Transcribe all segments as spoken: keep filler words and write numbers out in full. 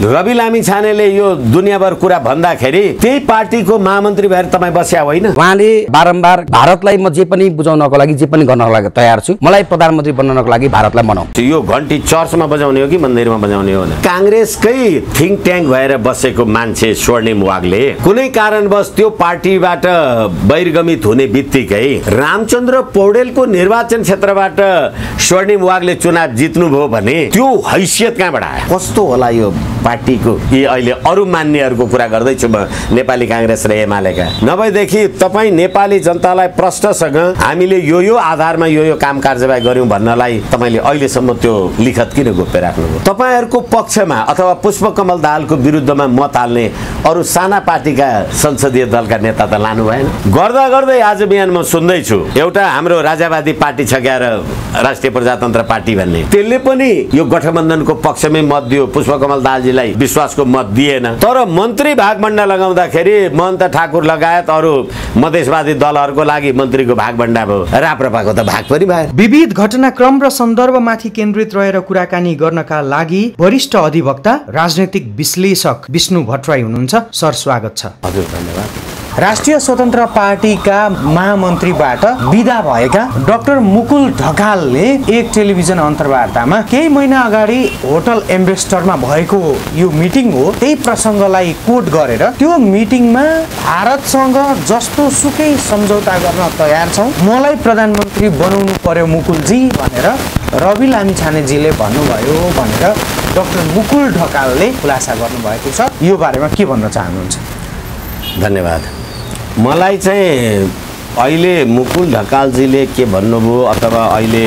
रवि लामिछानेले यो दुनियाँभर कुरा भन्दाखेरि त्यही पार्टीको महामन्त्री भएर तपाईँ बस्या होइन? उहाँले बारम्बार भारतलाई म जे पनि बुझाउनको लागि जे पनि गर्नको लागि तयार छु, मलाई प्रधानमन्त्री बन्नको लागि भारतलाई बनाऊ। यो घन्टी चर्चमा बजाउने हो कि मन्दिरमा बजाउने हो? काङ्ग्रेसकै थिङ्क ट्याङ्क भएर बसेको मान्छे स्वर्णिम वागले कुनै कारणवश त्यो पार्टीबाट बहिर्गमित हुने बित्तिकै रामचन्द्र पौडेलको निर्वाचन क्षेत्रबाट स्वर्णिम वागले चुनाव जित्नुभयो भने त्यो हैसियत कहाँबाट आयो? कस्तो होला यो पार्टीको? यी अहिले अरू मान्नेहरूको कुरा गर्दैछु म, नेपाली काङ्ग्रेस र एमालेका। नभएदेखि तपाईँ नेपाली जनतालाई प्रश्नसँग हामीले यो यो आधारमा यो यो काम कारबाही गऱ्यौँ भन्नलाई तपाईँले अहिलेसम्म त्यो लिखत किन गोप्य राख्नुभयो? तपाईँहरूको पक्षमा अथवा पुष्पकमल दाहालको विरुद्धमा मत हाल्ने अरू साना पार्टीका संसदीय दलका नेता त लानु भएन? गर्दा गर्दै आज बिहान म सुन्दैछु एउटा हाम्रो राजावादी पार्टी छ क्या, राष्ट्रिय प्रजातन्त्र पार्टी भन्ने, त्यसले पनि यो गठबन्धनको पक्षमै मत दियो, पुष्पकमल दाहालजीलाई विश्वासको मत दिएन। तर मन्त्री भागभण्डा लगाउँदाखेरि महन्त ठाकुर लगायत अरू मधेसवादी दलहरूको लागि मन्त्रीको भागभण्डा भयो, राप्रपाको त भाग पनि भयो। विविध घटनाक्रम र सन्दर्भमाथि केन्द्रित रहेर कुराकानी गर्नका लागि वरिष्ठ अधिवक्ता राजनैतिक विश्लेषक विष्णु भट्टराई हुनुहुन्छ। सर स्वागत छ। हजुर धन्यवाद। राष्ट्रिय स्वतन्त्र पार्टीका महामन्त्रीबाट विदा भएका डाक्टर मुकुल ढकालले एक टेलिभिजन अन्तर्वार्तामा केही महिना अगाडि होटल एम्बेसडरमा भएको यो मिटिङ हो, त्यही प्रसङ्गलाई कोट गरेर त्यो मिटिङमा भारतसँग जस्तो सुकै सम्झौता गर्न तयार छौँ, मलाई प्रधानमन्त्री बनाउनु पर्यो मुकुलजी भनेर रवि लामिछानेजीले भन्नुभयो भनेर डाक्टर मुकुल ढकालले खुलासा गर्नुभएको छ। यो बारेमा के भन्न चाहनुहुन्छ? धन्यवाद। मलाई चाहिँ अहिले मुकुल ढकालजीले के भन्नुभयो अथवा अहिले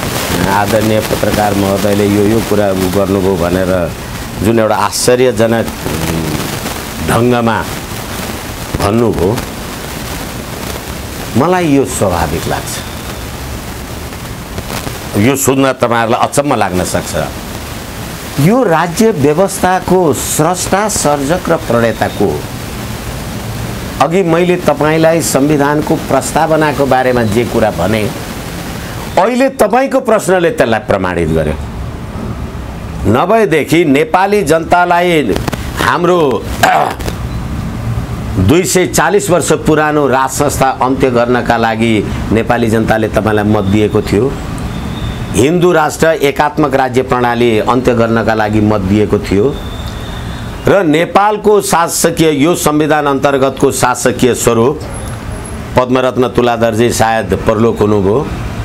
आदरणीय पत्रकार महोदयले यो यो कुरा गर्नुभयो भनेर जुन एउटा आश्चर्यजनक ढङ्गमा भन्नुभयो, मलाई यो स्वाभाविक लाग्छ। यो सुन्न तपाईँहरूलाई अचम्म लाग्न सक्छ। यो राज्य व्यवस्थाको स्रष्टा, सर्जक र प्रणेताको अघि मैले तपाईँलाई संविधानको प्रस्तावनाको बारेमा जे कुरा भने, अहिले तपाईँको प्रश्नले त्यसलाई प्रमाणित गर्यो। नभएदेखि नेपाली जनतालाई हाम्रो दुई सय चालिस वर्ष पुरानो राज संस्था अन्त्य गर्नका लागि नेपाली जनताले तपाईँलाई मत दिएको थियो। हिन्दू राष्ट्र एकात्मक राज्य प्रणाली अन्त्य गर्नका लागि मत दिएको थियो र नेपालको शासकीय यो संविधान अन्तर्गतको शासकीय स्वरूप पद्मरत्न तुलाधरजी सायद परलोक हुनुभयो।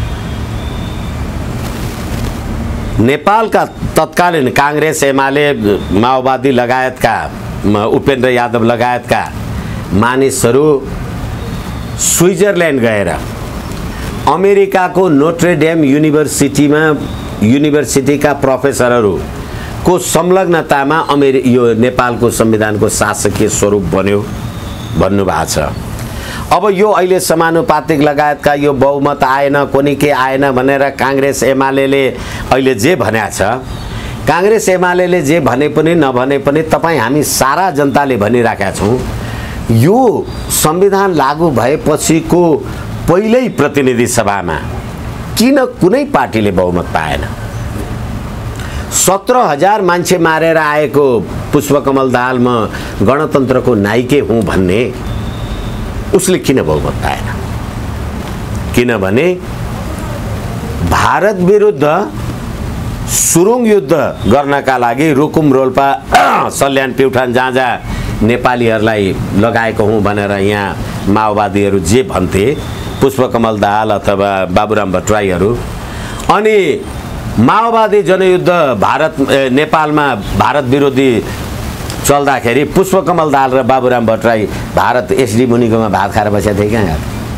नेपालका तत्कालीन काङ्ग्रेस, एमाले, माओवादी लगायतका, उपेन्द्र यादव लगायतका मानिसहरू स्विजरल्यान्ड गएर अमेरिकाको नोट्रेडेम युनिभर्सिटीमा युनिभर्सिटीका प्रोफेसरहरू को संलग्नतामा अमेरि यो नेपालको संविधानको शासकीय स्वरूप बन्यो भन्नुभएको छ। अब यो अहिले समानुपातिक लगायतका यो बहुमत आएन, कुनै के आएन भनेर काङ्ग्रेस एमालेले अहिले जे भनेको छ, काङ्ग्रेस एमालेले जे भने पनि नभने पनि तपाईँ हामी सारा जनताले भनिराखेका छौँ, यो संविधान लागू भएपछिको पहिल्यै प्रतिनिधि सभामा किन कुनै पार्टीले बहुमत पाएन? सत्र हजार मान्छे मारेर आएको पुष्पकमल दाहाल म गणतन्त्रको नायिके हुँ भन्ने उसले किन बहुमत पाएन? किनभने भारत विरुद्ध सुरुङ युद्ध गर्नका लागि रुकुम, रोल्पा, सल्यान, प्युठान जहाँ जहाँ नेपालीहरूलाई लगाएको हुँ भनेर यहाँ माओवादीहरू जे भन्थे, पुष्पकमल दाहाल अथवा बाबुराम भट्टराईहरू, अनि माओवादी जनयुद्ध भारत नेपालमा भारत विरोधी चल्दाखेरि पुष्पकमल दाहाल र बाबुराम भट्टराई भारत एसडी मुनिकोमा भात खाएर बसेका थिए कहाँ?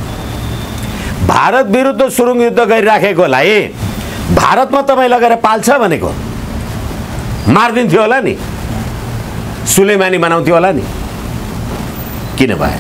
भारत विरुद्ध सुरुङ युद्ध गरिराखेकोलाई भारतमा तपाईँ लगेर पाल्छ भनेको मारिदिन्थ्यो होला नि, सुलेमानी बनाउँथ्यो होला नि, किन भएन?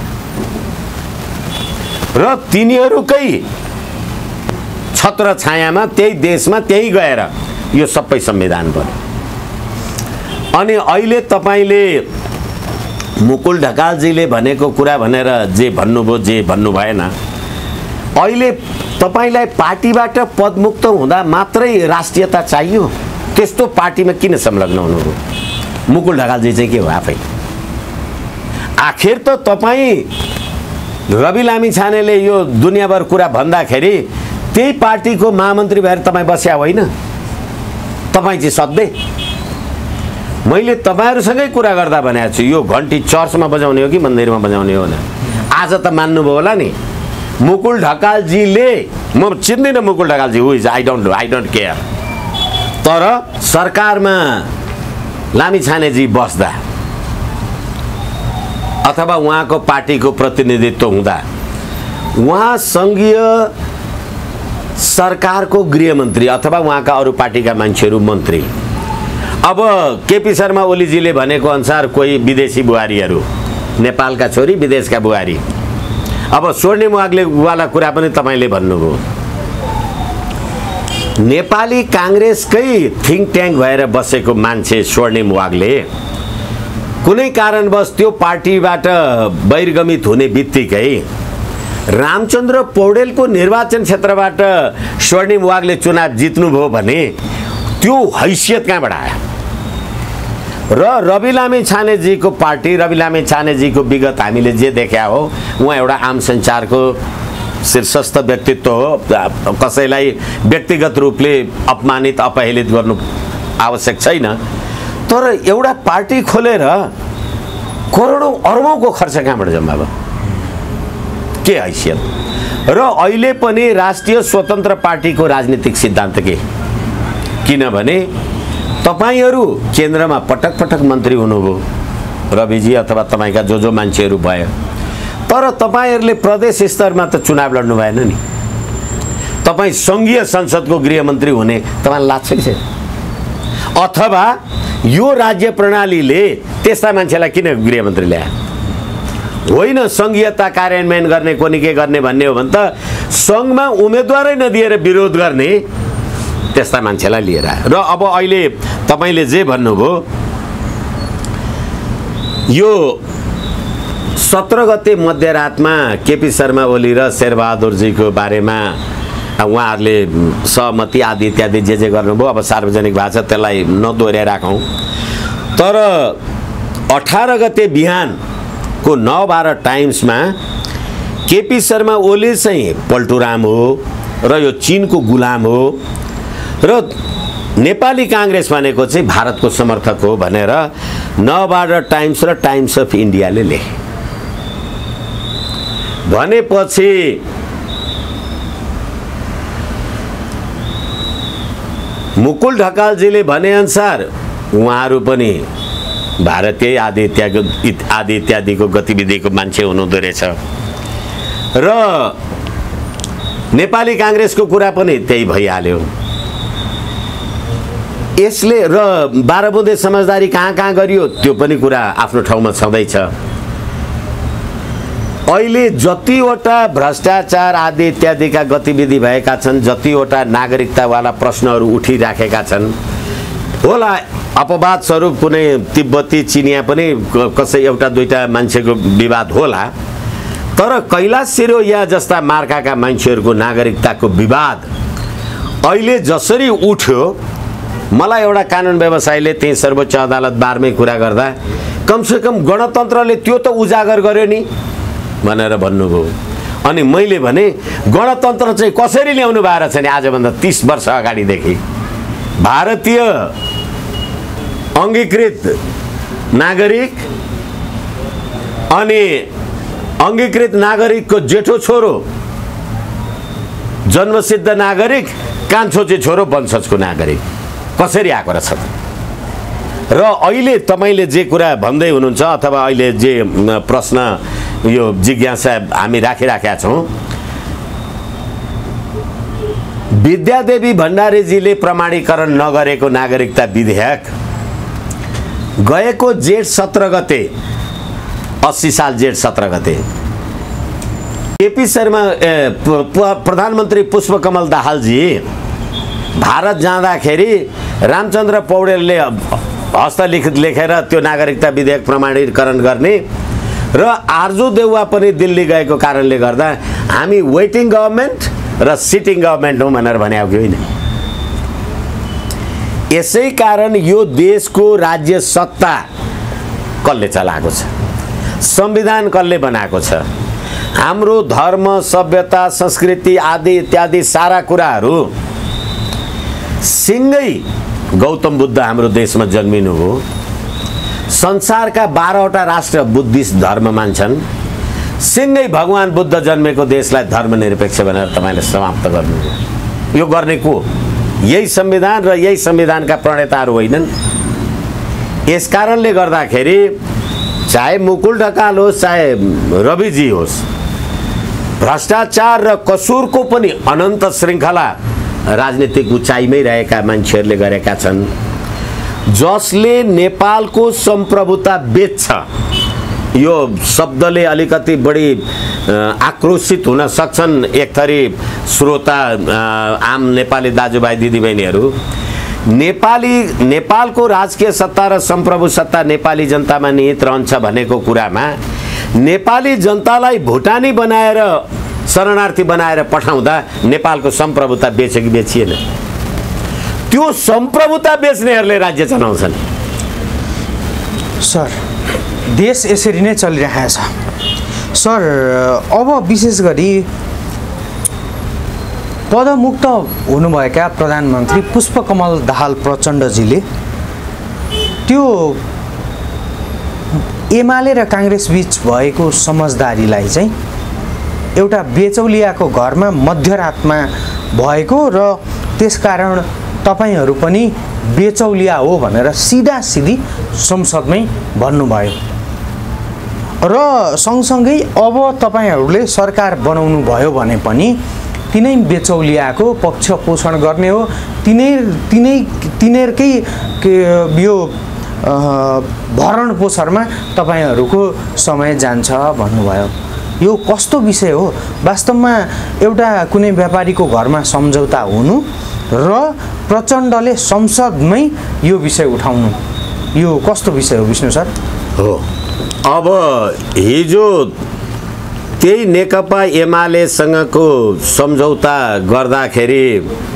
र तिनीहरूकै छत्र छायामा त्यही देशमा त्यही गएर यो सबै संविधान बन्यो। अनि अहिले तपाईँले मुकुल ढकालजीले भनेको कुरा भनेर जे भन्नुभयो जे भन्नु भएन, अहिले तपाईलाई पार्टीबाट पदमुक्त हुँदा मात्रै राष्ट्रियता चाहियो? त्यस्तो पार्टीमा किन संलग्न हुनुभयो? मुकुल ढकालजी चाहिँ के हो आफै? आखिर त तपाईँ रवि लामिछानेले यो दुनियाँभर कुरा भन्दाखेरि त्यही पार्टीको महामन्त्री भएर तपाईँ बस्या होइन? तपाईँ चाहिँ सधैँ मैले तपाईँहरूसँगै कुरा गर्दा भनेको छु यो घन्टी चर्चमा बजाउने हो कि मन्दिरमा बजाउने हो भने आज त मान्नुभयो होला नि। मुकुल ढकालजीले, म चिन्दिनँ Mukul Dhakalji who is, I don't know, I don't care, तर सरकारमा लामिछानेजी बस्दा अथवा उहाँको पार्टीको प्रतिनिधित्व हुँदा उहाँ सङ्घीय सरकारको गृहमन्त्री अथवा उहाँका अरू पार्टीका मान्छेहरू मन्त्री। अब केपी शर्मा ओलीजीले भनेको अनुसार कोही विदेशी बुहारीहरू, नेपालका छोरी विदेशका बुहारी, अब स्वर्णिम वाग्लेवाला कुरा पनि तपाईँले भन्नुभयो। नेपाली काङ्ग्रेसकै थिङ्क ट्याङ्क भएर बसेको मान्छे स्वर्णिम वाग्ले कुनै कारणवश त्यो पार्टीबाट बहिर्गमित हुने बित्तिकै रामचन्द्र पौडेलको निर्वाचन क्षेत्रबाट स्वर्णिम वाग्ले चुनाव जित्नुभयो भने त्यो हैसियत कहाँबाट आयो? र रवि लामिछानेजीको पार्टी, रवि लामिछानेजीको विगत हामीले जे देखा हो, उहाँ एउटा आम सञ्चारको शीर्षस्थ व्यक्तित्व हो, कसैलाई व्यक्तिगत रूपले अपमानित अपहेलित गर्नु आवश्यक छैन, तर एउटा पार्टी खोलेर करोडौँ अरबौँको खर्च कहाँबाट जम्मा भयो? के हैसियत? र अहिले पनि राष्ट्रिय स्वतन्त्र पार्टीको राजनीतिक सिद्धान्त के? किनभने तपाईहरू केन्द्रमा पटक पटक मन्त्री हुनुभयो रविजी अथवा तपाईँका जो जो मान्छेहरू भयो, तर तपाईँहरूले प्रदेश स्तरमा त चुनाव लड्नु भएन नि। तपाईँ सङ्घीय संसदको गृहमन्त्री हुने तपाईँलाई लाग्छ कि छैन? अथवा यो राज्य प्रणालीले त्यस्ता मान्छेलाई किन गृहमन्त्री ल्यायो? होइन सङ्घीयता कार्यान्वयन गर्ने कोनी के गर्ने भन्ने हो भने त सङ्घमा उम्मेदवारै नदिएर विरोध गर्ने त्यस्ता मान्छेलाई लिएर। र अब अहिले तपाईँले जे भन्नुभयो यो सत्र गते मध्यरातमा केपी शर्मा ओली र शेरबहादुरजीको बारेमा उहाँहरूले सहमति आदि इत्यादि जे जे गर्नुभयो अब सार्वजनिक भएको छ, त्यसलाई नदोहोऱ्याइ राखौँ। तर अठार गते बिहानको नौ बाह्र टाइम्समा केपी शर्मा ओली चाहिँ पल्टुराम हो र यो चिनको गुलाम हो र नेपाली काङ्ग्रेस भनेको चाहिँ भारतको समर्थक हो भनेर नवभारत टाइम्स र टाइम्स अफ इन्डियाले लेखे। भनेपछि मुकुल ढकालजीले भनेअनुसार उहाँहरू पनि भारतीय आदि इत्यादि आदि इत्यादिको गतिविधिको मान्छे हुनुहुँदो रहेछ र नेपाली काङ्ग्रेसको कुरा पनि त्यही भइहाल्यो। यसले र बाह्र बुँदे समझदारी कहाँ कहाँ गरियो त्यो पनि कुरा आफ्नो ठाउँमा छँदैछ। अहिले जतिवटा भ्रष्टाचार आदि इत्यादिका गतिविधि भएका छन्, जतिवटा नागरिकतावाला प्रश्नहरू उठिराखेका छन्, होला अपवाद स्वरूप कुनै तिब्बती चिनिया पनि कसै एउटा दुईटा मान्छेको विवाद होला, तर कैलाश सिरोया जस्ता मार्काका मान्छेहरूको नागरिकताको विवाद अहिले जसरी उठ्यो, मलाई एउटा कानुन व्यवसायीले त्यही सर्वोच्च अदालत बारमै कुरा गर्दा कमसेकम गणतन्त्रले त्यो त उजागर गर्यो नि भनेर भन्नुभयो। अनि मैले भने गणतन्त्र चाहिँ कसरी ल्याउनु भएको छ नि आजभन्दा तीस वर्ष अगाडिदेखि भारतीय अङ्गीकृत नागरिक अनि अङ्गीकृत नागरिकको जेठो छोरो जन्मसिद्ध नागरिक, कान्छो चाहिँ छोरो वंशजको नागरिक कसरी आएको रहेछ। र अहिले तपाईँले जे कुरा भन्दै हुनुहुन्छ अथवा अहिले जे प्रश्न यो जिज्ञासा हामी राखिराखेका छौँ, विद्यादेवी भण्डारीजीले प्रमाणीकरण नगरेको नागरिकता विधेयक गएको जेठ सत्र गते अस्सी साल जेठ सत्र गते केपी शर्मा प्रधानमन्त्री पुष्पकमल दाहालजी भारत जाँदाखेरि रामचन्द्र पौडेलले हस्तलिखित लेखेर त्यो नागरिकता विधेयक प्रमाणीकरण गर्ने र आर्जु देउवा पनि दिल्ली गएको कारणले गर्दा हामी वेटिङ गभर्मेन्ट र सिटिङ गभर्मेन्ट हौँ भनेर भने हो कि होइन। यसै कारण यो देशको राज्य सत्ता कसले चलाएको छ, संविधान कसले बनाएको छ, हाम्रो धर्म सभ्यता संस्कृति आदि इत्यादि सारा कुराहरू सिँगै गौतम बुद्ध हाम्रो देशमा जन्मिनु हो। संसारका बाह्रवटा राष्ट्र बुद्धिस्ट धर्म मान्छन्, सिँगै भगवान बुद्ध जन्मेको देशलाई धर्मनिरपेक्ष भनेर तपाईँले समाप्त गर्नु हो। यो गर्ने को? यही संविधान र यही संविधानका प्रणेताहरू होइनन्। यस कारणले गर्दाखेरि चाहे मुकुल ढकाल होस् चाहे रविजी होस्, भ्रष्टाचार र कसुरको पनि अनन्त श्रृङ्खला राजनीतिक उचाइमै रहेका मान्छेहरूले गरेका छन्। जसले नेपालको सम्प्रभुता बेच्छ, यो शब्दले अलिकति बढी आक्रोशित हुन सक्छन् एक थरी श्रोता आम नेपाली दाजुभाइ दिदीबहिनीहरू। नेपाली नेपालको राजकीय सत्ता र सम्प्रभु सत्ता नेपाली जनतामा निहित रहन्छ भनेको कुरामा नेपाली जनतालाई भुटानी बनाएर शरणार्थी बनाएर पठाउँदा नेपालको सम्प्रभुता बेच्यो कि बेचिएन? त्यो सम्प्रभुता बेच्नेहरूले राज्य चलाउँछन्। सर, देश यसरी नै चलिरहेको छ। सर, अब विशेष गरी पदमुक्त हुनुभएका प्रधानमन्त्री पुष्पकमल दाहाल प्रचण्डजीले त्यो एमाले र काङ्ग्रेस बीच भएको समझदारीलाई चाहिँ एउटा बेचौलियाको घरमा मध्यरातमा भएको र त्यसकारण तपाईहरू पनि बेचौलिया हो भनेर सिधा सिधी संसदमै भन्नुभयो र सँगसँगै अब तपाईहरूले सरकार बनाउनु भयो भने पनि तिनै बेचौलियाको पक्ष पोषण गर्ने हो, तिनै तिनै तिनीहरूकै यो भरण पोषणमा तपाईहरूको समय जान्छ भन्नुभयो। यो कस्तो विषय हो? वास्तवमा एउटा कुनै व्यापारीको घरमा सम्झौता हुनु र प्रचण्डले संसदमै यो विषय उठाउनु, यो कस्तो विषय हो विष्णु सर? हो, अब हिजो त्यही नेकपा एमालेसँगको सम्झौता गर्दाखेरि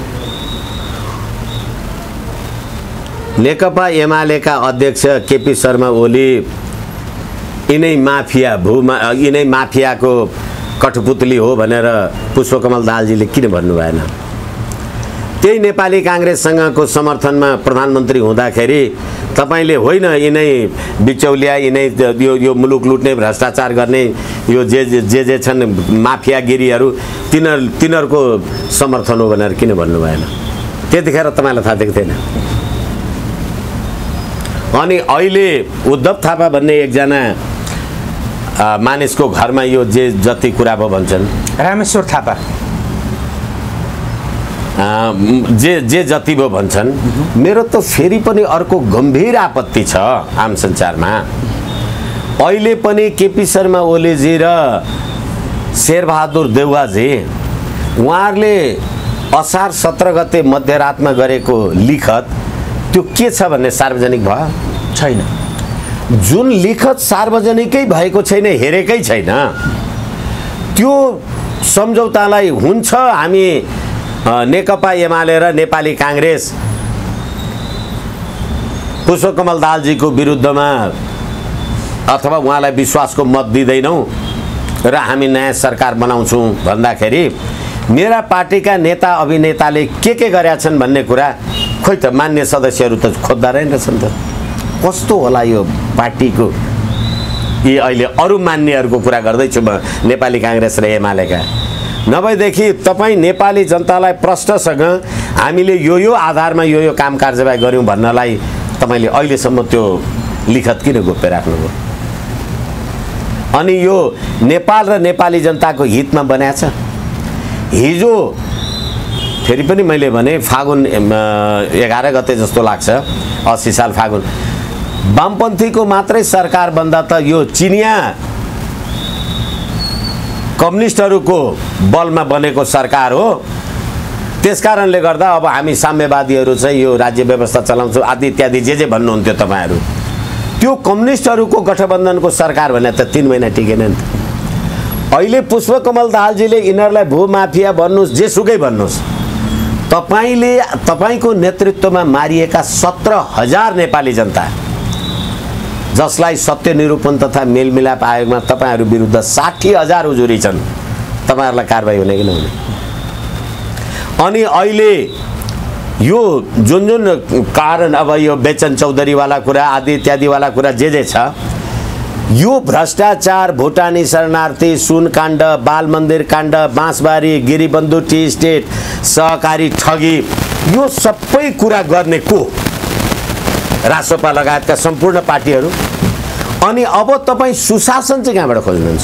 नेकपा एमालेका अध्यक्ष केपी शर्मा ओली यिनै माफिया भूमा यिनै माफियाको कठपुतली हो भनेर पुष्पकमल दाहालजीले किन भन्नु भएन? त्यही नेपाली काङ्ग्रेससँगको समर्थनमा प्रधानमन्त्री हुँदाखेरि तपाईँले होइन यिनै बिचौलिया यिनै यो यो मुलुक लुट्ने भ्रष्टाचार गर्ने यो जे जे जे छन् माफियागिरीहरू तिनीहरू तिनीहरूको समर्थन हो भनेर किन भन्नु भएन? त्यतिखेर तपाईँलाई थाहा दिएको थिएन? अनि अहिले उद्धव थापा भन्ने एकजना मानिसको घरमा यो जे जति कुरा भयो भन्छन्, रामेश्वर थापा जे जे जति भयो भन्छन्, मेरो त फेरि पनि अर्को गम्भीर आपत्ति छ आम सञ्चारमा। अहिले पनि केपी शर्मा ओलीजी र शेरबहादुर देउवाजी उहाँहरूले असार सत्र गते मध्यरातमा गरेको लिखत त्यो के छ भन्ने सार्वजनिक भयो छैन? जुन लिखत सार्वजनिकै भएको छैन, हेरेकै छैन, त्यो सम्झौतालाई हुन्छ हामी नेकपा एमाले र नेपाली काङ्ग्रेस पुष्पकमल दाहालजीको विरुद्धमा अथवा उहाँलाई विश्वासको मत दिँदैनौँ र हामी नयाँ सरकार बनाउँछौँ भन्दाखेरि मेरा पार्टीका नेता अभिनेताले के के गरेका छन् भन्ने कुरा खोइ त मान्य सदस्यहरू त खोज्दा रहेनछन् त। कस्तो होला यो पार्टीको? यी अहिले अरू मान्यहरूको कुरा गर्दैछु म, नेपाली काङ्ग्रेस र एमालेका। नभएदेखि तपाईँ नेपाली जनतालाई प्रश्नसँग हामीले यो यो आधारमा यो यो काम कारबाही गऱ्यौँ भन्नलाई तपाईँले अहिलेसम्म त्यो लिखत किन गोप्य राख्नुभयो? अनि यो नेपाल र नेपाली जनताको हितमा बनाएको छ। हिजो फेरि पनि मैले भने फागुन एघार गते जस्तो लाग्छ, अस्सी साल फागुन, वामपन्थीको मात्रै सरकार बन्दा त यो चिनिया कम्युनिस्टहरूको बलमा बनेको सरकार हो। त्यसकारणले गर्दा अब हामी साम्यवादीहरू चाहिँ यो राज्य व्यवस्था चलाउँछौँ आदि इत्यादि जे जे भन्नुहुन्थ्यो तपाईँहरू, त्यो कम्युनिस्टहरूको गठबन्धनको सरकार भने त तीन महिना टिकेन नि त। अहिले पुष्पकमल दाहालजीले यिनीहरूलाई भूमाफिया भन्नुहोस् जेसुकै भन्नुहोस्, तर तपाईँले तपाईँको नेतृत्वमा मारिएका सत्र हजार नेपाली जनता जसलाई सत्य निरूपण तथा मेलमिलाप आयोगमा तपाईँहरू विरुद्ध साठी हजार उजुरी छन्, तपाईँहरूलाई कारबाही हुने कि नहुने? अनि अहिले यो जुन जुन कारण अब यो बेचन चौधरीवाला कुरा आदि इत्यादिवाला कुरा जे जे छ, यो भ्रष्टाचार, भुटानी शरणार्थी, सुनकाण्ड, बाल मन्दिर काण्ड, बाँसबारी, गिरिबन्धु टी स्टेट, सहकारी ठगी, यो सबै कुरा गर्ने को? रासोपा लगायतका सम्पूर्ण पार्टीहरू। अनि अब तपाईँ सुशासन चाहिँ कहाँबाट खोज्नुहुन्छ?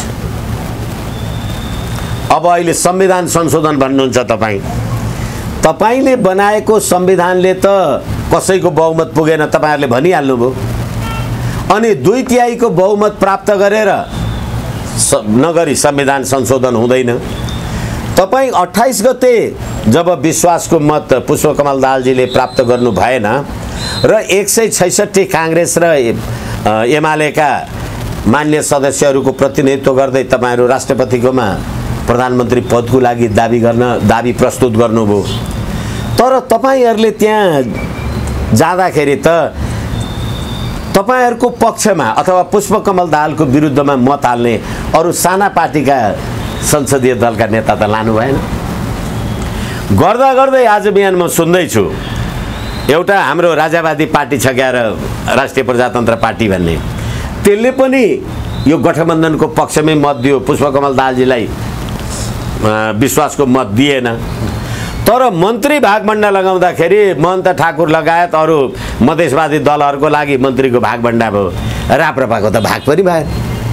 अब अहिले संविधान संशोधन भन्नुहुन्छ तपाईँ। तपाईँले बनाएको संविधानले त कसैको बहुमत पुगेन, तपाईँहरूले भनिहाल्नुभयो। अनि दुई तिहाईको बहुमत प्राप्त गरेर नगरी संविधान संशोधन हुँदैन। तपाईँ अट्ठाइस गते जब विश्वासको मत पुष्पकमल दाहालजीले प्राप्त गर्नु भएन र एक सय छैसठी काङ्ग्रेस र एमालेका मान्य सदस्यहरूको प्रतिनिधित्व गर्दै तपाईँहरू राष्ट्रपतिकोमा प्रधानमन्त्री पदको लागि दाबी गर्न दाबी प्रस्तुत गर्नुभयो। तर तपाईँहरूले त्यहाँ जाँदाखेरि त तपाईहरूको पक्षमा अथवा पुष्पकमल दाहालको विरुद्धमा मत हाल्ने अरू साना पार्टीका संसदीय दलका नेता त लानु भएन। गर्दा गर्दै आज बिहान म सुन्दैछु एउटा हाम्रो राजावादी पार्टी छ क्या, राष्ट्रिय प्रजातन्त्र पार्टी भन्ने, त्यसले पनि यो गठबन्धनको पक्षमै मत दियो, पुष्पकमल दाहालजीलाई विश्वासको मत दिएन। तर मन्त्री भागभण्डा लगाउँदाखेरि महन्त ठाकुर लगायत अरू मधेसवादी दलहरूको लागि मन्त्रीको भागभण्डा भयो, राप्रपाको त भाग पनि भएन।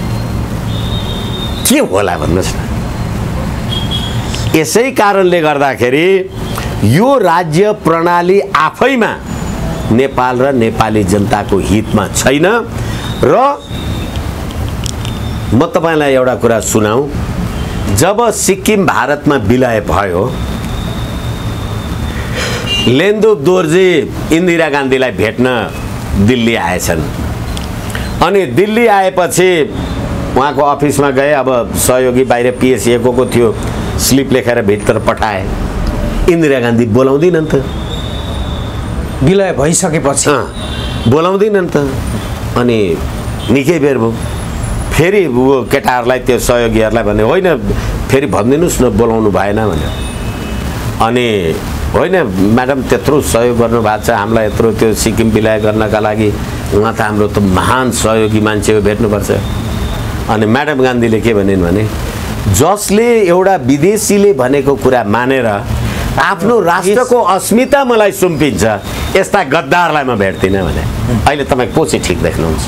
के होला भन्नुहोस् न? यसै कारणले गर्दाखेरि यो राज्य प्रणाली आफैमा नेपाल र नेपाली जनताको हितमा छैन। र म तपाईँलाई एउटा कुरा सुनाऊँ, जब सिक्किम भारतमा विलय भयो, लेन्दुप दोर्जी इन्दिरा गान्धीलाई भेट्न दिल्ली आएछन्। अनि दिल्ली आएपछि उहाँको अफिसमा गए। अब सहयोगी बाहिर पिएसएको को थियो, स्लिप लेखेर भित्र पठाए। इन्दिरा गान्धी बोलाउँदिनन् त, विलय भइसकेपछि बोलाउँदिनन् त। अनि निकै बेर भयो, फेरि वो केटाहरूलाई त्यो सहयोगीहरूलाई भने होइन फेरि भनिदिनुहोस् न बोलाउनु भएन भने। अनि होइन म्याडम त्यत्रो सहयोग गर्नुभएको छ हामीलाई, यत्रो त्यो सिक्किम विलय गर्नका लागि, उहाँ त हाम्रो त महान सहयोगी मान्छे हो, भेट्नुपर्छ। अनि म्याडम गान्धीले के भनिन् भने, जसले एउटा विदेशीले भनेको कुरा मानेर आफ्नो राष्ट्रको अस्मिता मलाई सुम्पिन्छ, यस्ता गद्दारलाई म भेट्दिनँ भने। अहिले तपाईँ को चाहिँ ठिक देख्नुहुन्छ?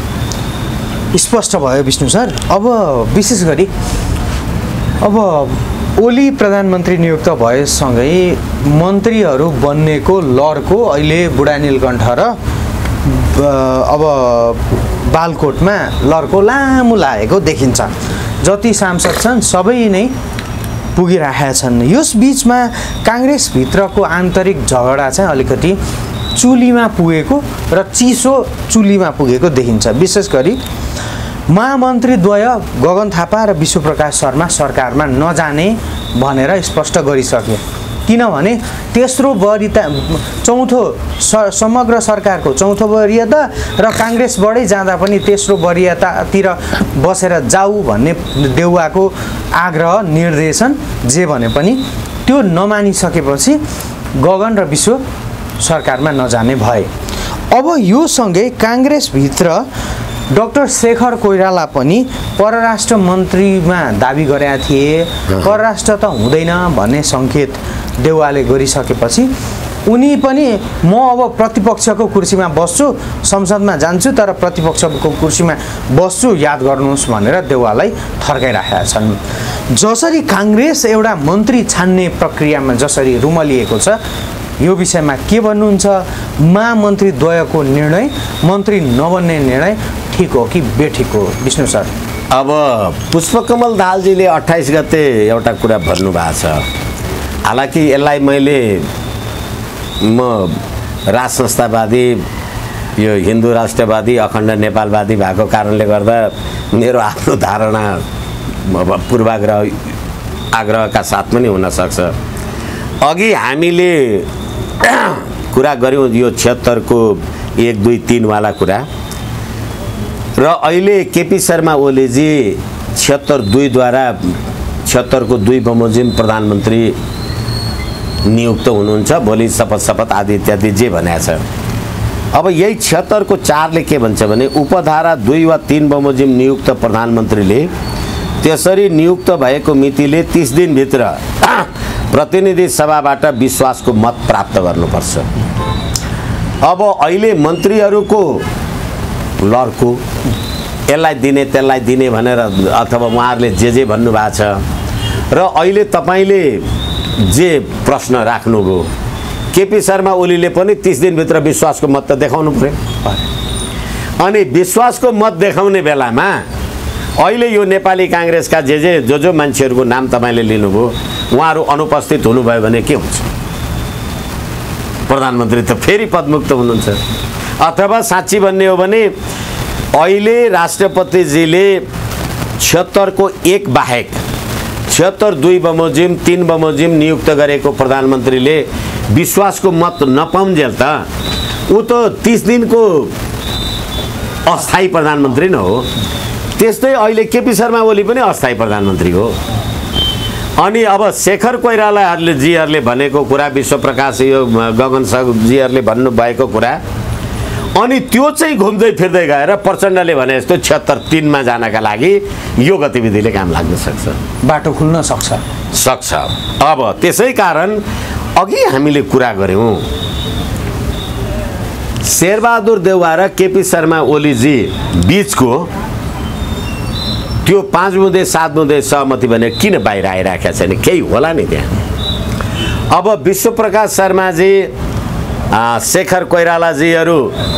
स्पष्ट भयो विष्णु सर। अब विशेष गरी अब ओली प्रधानमन्त्री नियुक्त भएसँगै मन्त्रीहरू बन्नेको लहरको अहिले बुढा नीलकण्ठ र अब बालकोटमा लहरको लामो लागेको देखिन्छ। जति सांसद छन् सबै नै पुगिरहेका छन्। यस बीचमा काङ्ग्रेसभित्रको आन्तरिक झगडा चाहिँ अलिकति चुलीमा पुगेको र चिसो चुलीमा पुगेको देखिन्छ। विशेष गरी महामन्त्रीद्वय गगन थापा र विश्वप्रकाश शर्मा सरकारमा नजाने भनेर स्पष्ट गरिसके। किनभने तेस्रो वरियता चौथो समग्र सरकारको चौथो वरियता र काङ्ग्रेसबाटै जाँदा पनि तेस्रो वरियतातिर बसेर जाऊ भन्ने देउवाको आग्रह निर्देशन जे भने पनि त्यो नमानिसकेपछि गगन र विश्व सरकारमा नजाने भए। अब यो सँगै काङ्ग्रेसभित्र डाक्टर शेखर कोइराला पनि परराष्ट्र मन्त्रीमा दाबी गरेका थिए। परराष्ट्र त हुँदैन भन्ने सङ्केत देउवाले गरिसकेपछि उनी पनि म अब प्रतिपक्षको कुर्सीमा बस्छु, संसदमा जान्छु तर प्रतिपक्षको कुर्सीमा बस्छु, याद गर्नुहोस् भनेर देउवालाई थर्काइराखेका छन्। जसरी काङ्ग्रेस एउटा मन्त्री छान्ने प्रक्रियामा जसरी रुमलिएको छ, यो विषयमा के भन्नुहुन्छ? महामन्त्री द्वयको निर्णय, मन्त्री नबन्ने निर्णय ठिक हो कि बेठिक हो विष्णु सर? अब पुष्पकमल दाहालजीले अट्ठाइस गते एउटा कुरा भन्नुभएको छ। हालाकि यसलाई मैले म राज संस्थावादी, यो हिन्दू राष्ट्रवादी, अखण्ड नेपालवादी भएको कारणले गर्दा मेरो आफ्नो धारणा पूर्वाग्रह आग्रहका साथ पनि हुन सक्छ। अघि हामीले कुरा गऱ्यौँ यो छिहत्तरको एक दुई तिनवाला कुरा र अहिले केपी शर्मा ओलीजी छिहत्तर दुईद्वारा छिहत्तरको दुई बमोजिम प्रधानमन्त्री नियुक्त हुनुहुन्छ। भोलि शपथ शपथ आदि इत्यादि जे भनेको छ। अब यही छिहत्तरको चारले के भन्छ भने उपधारा दुई वा तीन बमोजिम नियुक्त प्रधानमन्त्रीले त्यसरी नियुक्त भएको मितिले तीस दिनभित्र प्रतिनिधि सभाबाट विश्वासको मत प्राप्त गर्नुपर्छ। अब अहिले मन्त्रीहरूको लड्को यसलाई दिने त्यसलाई दिने भनेर अथवा उहाँहरूले जे जे भन्नुभएको छ र अहिले तपाईँले जे प्रश्न राख्नुभयो केपी शर्मा ओलीले पनि तीस दिनभित्र विश्वासको मत त देखाउनु पर्यो। अनि विश्वासको मत देखाउने बेलामा अहिले यो नेपाली काङ्ग्रेसका जे जे जो जो मान्छेहरूको नाम तपाईँले लिनुभयो उहाँहरू अनुपस्थित हुनुभयो भने के हुन्छ? प्रधानमन्त्री त फेरि पदमुक्त हुनुहुन्छ। अथवा साँच्ची भन्ने हो भने अहिले राष्ट्रपतिजीले छिहत्तरको एक बाहेक छिहत्तर दुई बमोजिम तीन बमोजिम नियुक्त गरेको प्रधानमन्त्रीले विश्वासको मत नपाउन्जेल त ऊ त तीस दिनको अस्थायी प्रधानमन्त्री न हो। त्यस्तै अहिले केपी शर्मा ओली पनि अस्थायी प्रधानमन्त्री हो। अनि अब शेखर कोइरालाहरूले जीहरूले भनेको कुरा विश्वप्रकाश यो गगन जीहरूले भन्नुभएको कुरा अनि त्यो चाहिँ घुम्दै फिर्दै गएर प्रचण्डले भने जस्तो छिहत्तर तिनमा जानका लागि यो गतिविधिले काम लाग्न सक्छ, बाटो खुल्न सक्छ सक्छ अब त्यसै कारण अघि हामीले कुरा गऱ्यौँ शेरबहादुर देउवा र केपी शर्मा ओलीजी बीचको त्यो पाँच बुँदे सात बुँदे सहमति भने किन बाहिर आइराखेको छैन? केही होला नि त्यहाँ। अब विश्वप्रकाश शर्माजी शेखर कोइरालाजीहरू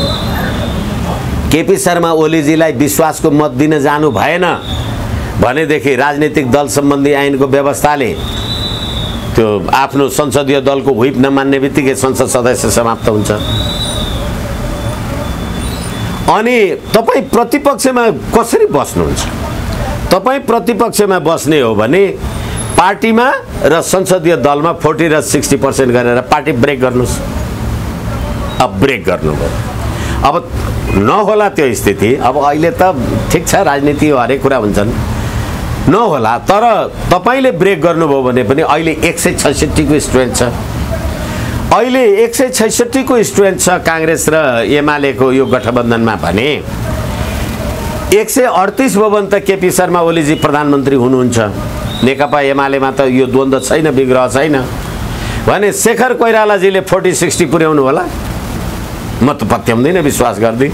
केपी शर्मा ओलीजीलाई विश्वासको मत दिन जानु भएन भनेदेखि राजनीतिक दल सम्बन्धी ऐनको व्यवस्थाले त्यो आफ्नो संसदीय दलको व्हिप नमान्ने बित्तिकै संसद सदस्य समाप्त हुन्छ। अनि तपाईँ प्रतिपक्षमा कसरी बस्नुहुन्छ? तपाईँ प्रतिपक्षमा बस्ने हो भने पार्टीमा र संसदीय दलमा फोर्टी र सिक्सटी पर्सेन्ट गरेर पार्टी ब्रेक गर्नुहोस्। अब ब्रेक गर्नुभयो। अब नहोला त्यो स्थिति। अब अहिले त ठिक छ राजनीति हो, हरेक कुरा हुन्छन्, नहोला। तर तपाईँले ब्रेक गर्नुभयो भने पनि अहिले एक सय छैसठीको स्ट्रेन्थ छ। अहिले एक सय छैसठीको स्ट्रेन्थ छ काङ्ग्रेस र एमालेको यो गठबन्धनमा भने एक सय अडतिस भयो भने त केपी शर्मा ओलीजी प्रधानमन्त्री हुनुहुन्छ। नेकपा एमालेमा त यो द्वन्द्व छैन, विग्रह छैन भने शेखर कोइरालाजीले फोर्टी सिक्सटी पुर्याउनु होला? म त पत्याउँदैन, विश्वास गर्दिन।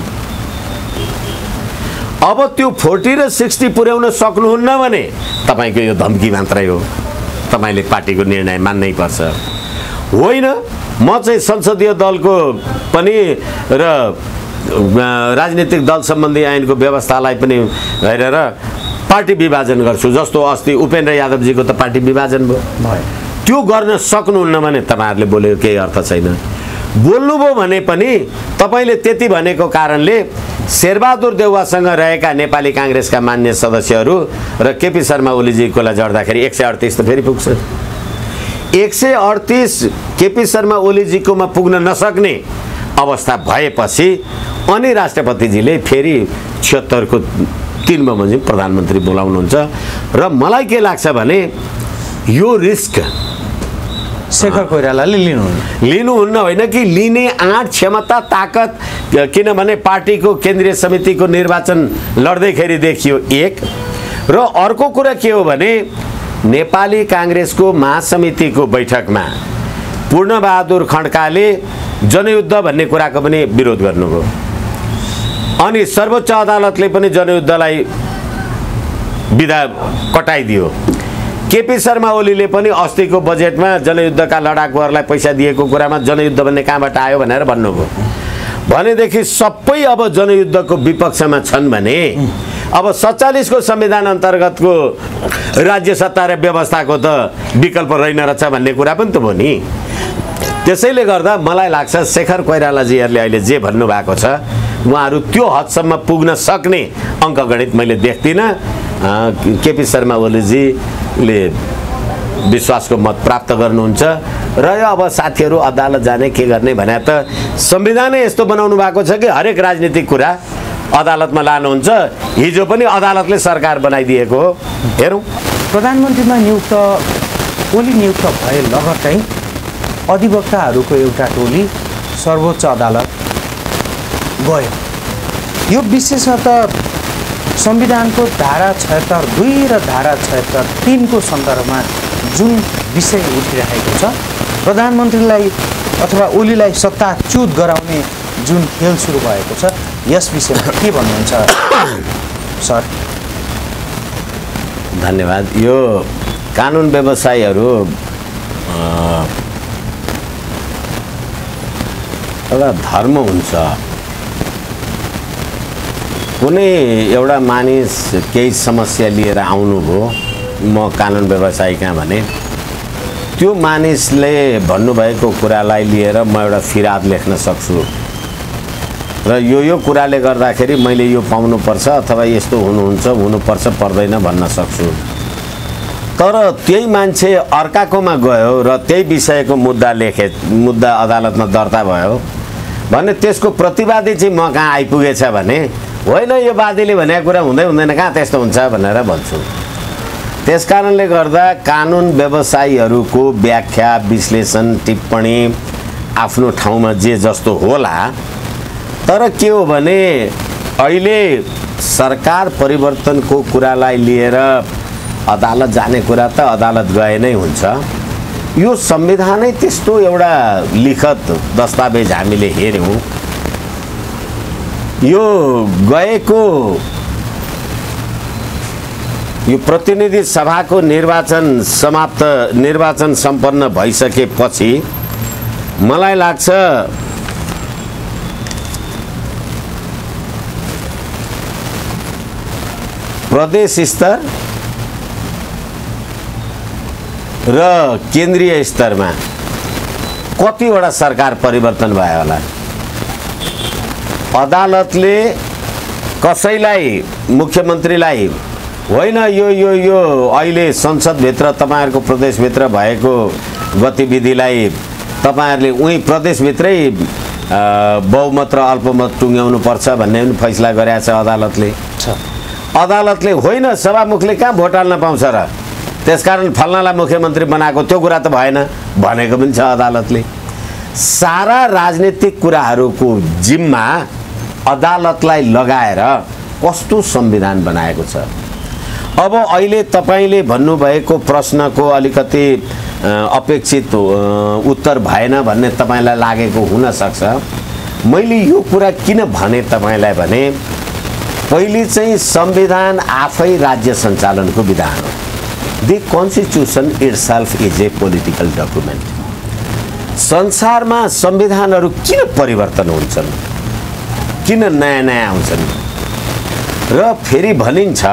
अब त्यो फोर्टी र सिक्सटी पुर्याउन सक्नुहुन्न भने तपाईँको यो धम्की मात्रै हो, तपाईँले पार्टीको निर्णय मान्नै पर्छ। होइन म चाहिँ संसदीय दलको पनि र राजनीतिक दल सम्बन्धी ऐनको व्यवस्थालाई पनि हेरेर पार्टी विभाजन गर्छु, जस्तो अस्ति उपेन्द्र यादवजीको त पार्टी विभाजन भयो। त्यो गर्न सक्नुहुन्न भने तपाईँहरूले बोलेको केही अर्थ छैन। बोल्नुभयो भने पनि तपाईँले त्यति भनेको कारणले शेरबहादुर देउवासँग रहेका नेपाली काङ्ग्रेसका मान्य सदस्यहरू र केपी शर्मा ओलीजीकोलाई जोड्दाखेरि एक सय अडतिस त फेरि पुग्छ। एक सय अडतिस केपी शर्मा ओलीजीकोमा पुग्न नसक्ने अवस्था भएपछि अनि राष्ट्रपतिजीले फेरि छिहत्तरको तीन बमोजिम प्रधानमन्त्री बोलाउनुहुन्छ। र मलाई के लाग्छ भने यो रिस्क शेखर कोइरालाले लिनुहुन्न लिनुहुन्न होइन कि लिने आँट क्षमता ताकत, किनभने पार्टीको केन्द्रीय समितिको निर्वाचन लड्दैखेरि देखियो एक। र अर्को कुरा के हो भने नेपाली काङ्ग्रेसको महासमितिको बैठकमा पूर्णबहादुर खड्काले जनयुद्ध भन्ने कुराको पनि विरोध गर्नुभयो। अनि सर्वोच्च अदालतले पनि जनयुद्धलाई बिदा कटाइदियो। केपी शर्मा ओलीले पनि अस्तिको बजेटमा जनयुद्धका लडाकुहरूलाई पैसा दिएको कुरामा जनयुद्ध भन्ने कहाँबाट आयो भनेर भन्नुभयो। भनेदेखि सबै अब जनयुद्धको विपक्षमा छन् भने अब सत्तालिसको संविधान अन्तर्गतको राज्य सत्ता र व्यवस्थाको त विकल्प रहेन रहेछ भन्ने कुरा पनि त भयो नि। त्यसैले गर्दा मलाई लाग्छ शेखर कोइरालाजीहरूले अहिले जे भन्नुभएको छ उहाँहरू त्यो हदसम्म पुग्न सक्ने अङ्कगणित मैले देख्दिनँ। केपी शर्मा ओलीजीले विश्वासको मत प्राप्त गर्नुहुन्छ र यो अब साथीहरू अदालत जाने के गर्ने भने त संविधानै यस्तो बनाउनु भएको छ कि हरेक राजनीतिक कुरा अदालतमा लानुहुन्छ। हिजो पनि अदालतले सरकार बनाइदिएको हो। हेरौँ, प्रधानमन्त्रीमा नियुक्त ओली नियुक्त भए लगत्तै अधिवक्ताहरूको एउटा टोली सर्वोच्च अदालत गयो। यो विशेषतः संविधानको धारा छयत्तर दुई र धारा छयत्तर तिनको सन्दर्भमा जुन विषय उठिरहेको छ, प्रधानमन्त्रीलाई अथवा ओलीलाई सत्ताच्युत गराउने जुन खेल सुरु भएको छ, यस विषयमा के भन्नुहुन्छ सर? धन्यवाद। यो कानुन व्यवसायीहरू एउटा धर्म हुन्छ। कुनै एउटा मानिस केही समस्या लिएर आउनुभयो, म कानुन व्यवसायी कहाँ भने त्यो मानिसले भन्नुभएको कुरालाई लिएर म एउटा फिराद लेख्न सक्छु र यो यो कुराले गर्दाखेरि मैले यो पाउनुपर्छ अथवा यस्तो हुनुहुन्छ हुनुपर्छ पर्दैन भन्न सक्छु। तर त्यही मान्छे अर्काकोमा गयो र त्यही विषयको मुद्दा लेखे मुद्दा अदालतमा दर्ता भयो भने त्यसको प्रतिवादी चाहिँ म कहाँ आइपुगेछ भने होइन यो वादीले भनेको कुरा हुँदै हुँदैन, कहाँ त्यस्तो हुन्छ भनेर भन्छु। त्यस कारणले गर्दा कानुन व्यवसायीहरूको व्याख्या विश्लेषण टिप्पणी आफ्नो ठाउँमा जे जस्तो होला, तर के हो भने अहिले सरकार परिवर्तनको कुरालाई लिएर अदालत जाने कुरा त अदालत गए नै हुन्छ। यो संविधानै त्यस्तो एउटा लिखत दस्तावेज हामीले हेऱ्यौँ। यो गएको यो प्रतिनिधि सभाको निर्वाचन समाप्त निर्वाचन सम्पन्न भइसकेपछि मलाई लाग्छ प्रदेश स्तर र केन्द्रीय स्तरमा कतिवटा सरकार परिवर्तन भयो होला। अदालतले कसैलाई मुख्यमन्त्रीलाई होइन यो यो यो अहिले संसदभित्र तपाईँहरूको प्रदेशभित्र भएको गतिविधिलाई तपाईँहरूले उही प्रदेशभित्रै बहुमत र अल्पमत टुङ्ग्याउनु पर्छ भन्ने पनि फैसला गरेको छ अदालतले। अदालतले होइन सभामुखले कहाँ भोट हाल्न पाउँछ र त्यसकारण फल्नालाई मुख्यमन्त्री बनाएको त्यो कुरा त भएन भनेको पनि छ अदालतले। सारा राजनीतिक कुराहरूको जिम्मा अदालतलाई लगाएर कस्तो संविधान बनाएको छ। अब अहिले तपाईँले भन्नुभएको प्रश्नको अलिकति अपेक्षित उत्तर भएन भन्ने तपाईँलाई लागेको हुनसक्छ। मैले यो कुरा किन भने तपाईँलाई भने पहिले चाहिँ संविधान आफै राज्य सञ्चालनको विधान हो। The Constitution itself is a political document. संसारमा संविधानहरू किन परिवर्तन हुन्छन्, किन नयाँ नयाँ आउँछन् र फेरि भनिन्छ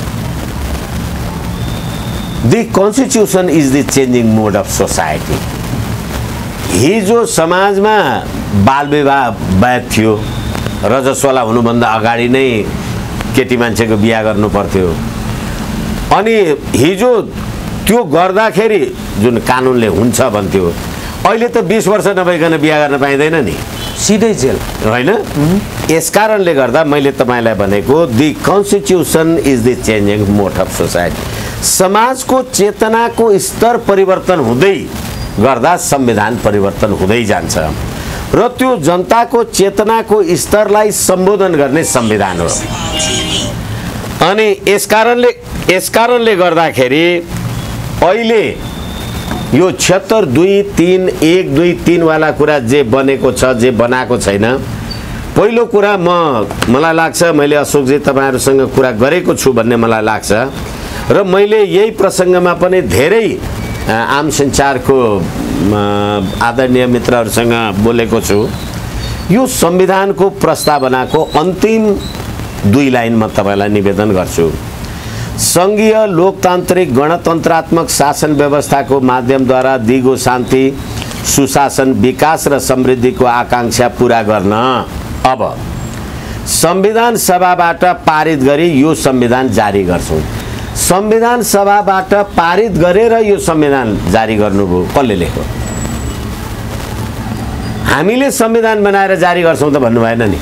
The Constitution is the changing mode of society. हिजो समाजमा बाल विवाह वैध थियो, रजस्वला हुनुभन्दा अगाडि नै केटी मान्छेको बिहा गर्नु पर्थ्यो। अनि हिजो त्यो गर्दाखेरि जुन कानुनले हुन्छ भन्थ्यो, अहिले त बीस वर्ष नभइकन बिहा गर्न पाइँदैन नि, सिधै जेल होइन। यसकारणले गर्दा मैले तपाईँलाई भनेको the constitution is the changing mode of society. समाजको चेतनाको स्तर परिवर्तन हुँदै गर्दा संविधान परिवर्तन हुँदै जान्छ र त्यो जनताको चेतनाको स्तरलाई सम्बोधन गर्ने संविधान हो। अनि यसकारणले यसकारणले गर्दाखेरि अहिले यो छिहत्तर दुई तीन एक दुई तीन वाला कुरा जे बनेको छ, जे बनाएको छैन, पहिलो कुरा म मलाई लाग्छ मैले अशोकजी तपाईँहरूसँग कुरा गरेको छु भन्ने मलाई लाग्छ र मैले यही प्रसङ्गमा पनि धेरै आम सञ्चारको आदरणीय मित्रहरूसँग बोलेको छु। यो संविधानको प्रस्तावनाको अन्तिम दुई लाइन म तपाईँलाई निवेदन गर्छु। सङ्घीय लोकतान्त्रिक गणतन्त्रात्मक शासन व्यवस्थाको माध्यमद्वारा दिगो शान्ति सुशासन विकास र समृद्धिको आकांक्षा पूरा गर्न अब संविधान सभाबाट पारित गरी यो संविधान जारी गर्छौँ। संविधान सभाबाट पारित गरेर यो संविधान जारी गर्नुभयो कसले लेख्यो? हामीले संविधान बनाएर जारी गर्छौँ त भन्नु भएन नि।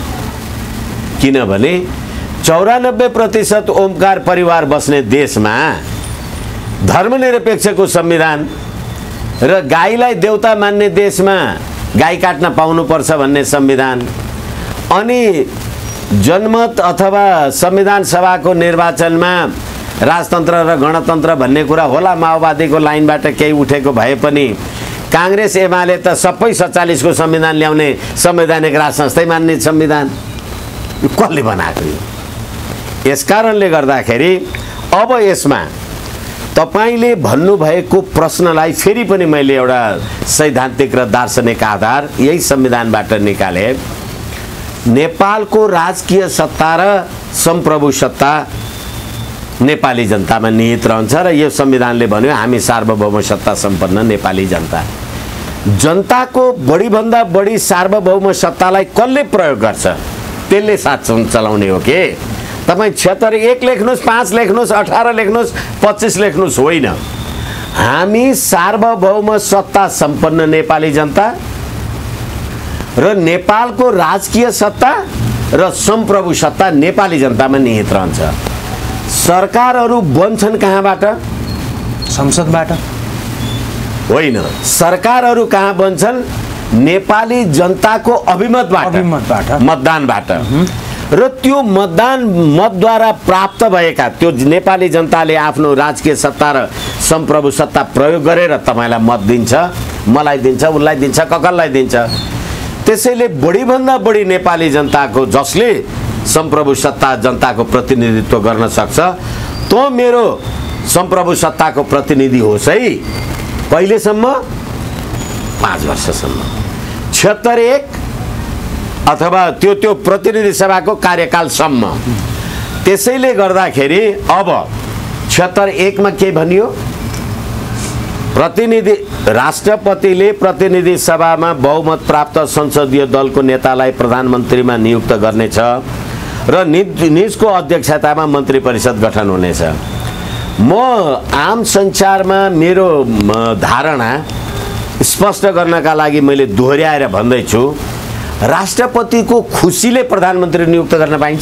किनभने चौरानब्बे प्रतिशत ओमकार परिवार बस्ने देशमा धर्मनिरपेक्षको संविधान र गाईलाई देवता मान्ने देशमा गाई काट्न पाउनुपर्छ भन्ने संविधान, अनि जनमत अथवा संविधान सभाको निर्वाचनमा राजतन्त्र र गणतन्त्र भन्ने कुरा होला माओवादीको लाइनबाट केही उठेको भए पनि काङ्ग्रेस एमाले त सबै सत्तालिसको संविधान ल्याउने संवैधानिक राज संस्थै मान्ने संविधान कसले बनाएको? यसकारणले गर्दाखेरि अब यसमा तपाईले भन्नुभएको प्रश्नलाई फेरि पनि मैले एउटा सैद्धान्तिक र दार्शनिक आधार यही संविधानबाट निकाले। नेपालको राजकीय सत्ता र सम्प्रभु सत्ता नेपाली जनतामा निहित रहन्छ र यो संविधानले भन्यो हामी सार्वभौम सत्ता सम्पन्न नेपाली जनता। जनताको बढीभन्दा बढी सार्वभौम सत्तालाई कसले प्रयोग गर्छ? त्यसले साथ चलाउने हो के? तपाईँ छिहत्तर एक लेख्नुहोस्, पाँच लेख्नुहोस्, अठार लेख्नुहोस्, पच्चिस लेख्नुहोस्, होइन। हामी सार्वभौम सत्ता सम्पन्न नेपाली जनता र नेपालको राजकीय सत्ता र सम्प्रभु सत्ता नेपाली जनतामा निहित रहन्छ। सरकारहरू बन्छन् कहाँबाट? संसदबाट होइन, सरकारहरू कहाँ बन्छन्? नेपाली जनताको अभिमतबाट, अभिमतबाट, मतदानबाट। र त्यो मतदान मतद्वारा प्राप्त भएका त्यो नेपाली जनताले आफ्नो राजकीय सत्ता र सम्प्रभु सत्ता प्रयोग गरेर तपाईँलाई मत दिन्छ, मलाई दिन्छ, उसलाई दिन्छ, ककललाई दिन्छ। त्यसैले बढीभन्दा बढी नेपाली जनताको जसले सम्प्रभु सत्ता जनताको प्रतिनिधित्व गर्न सक्छ त मेरो सम्प्रभु सत्ताको प्रतिनिधि होस् है। कहिलेसम्म? पाँच वर्षसम्म, छिहत्तर एक अथवा त्यो त्यो प्रतिनिधि सभाको कार्यकालसम्म। त्यसैले गर्दाखेरि अब छिहत्तर एकमा के भनियो? प्रतिनिधि राष्ट्रपतिले प्रतिनिधि सभामा बहुमत प्राप्त संसदीय दलको नेतालाई प्रधानमन्त्रीमा नियुक्त गर्नेछ र निजको अध्यक्षतामा मन्त्री परिषद गठन हुनेछ। म आम संचारमा मेरो धारणा स्पष्ट गर्नका लागि मैले दोहोर्याएर भन्दैछु, राष्ट्रपतिको खुसीले प्रधानमन्त्री नियुक्त गर्न पाइन्छ?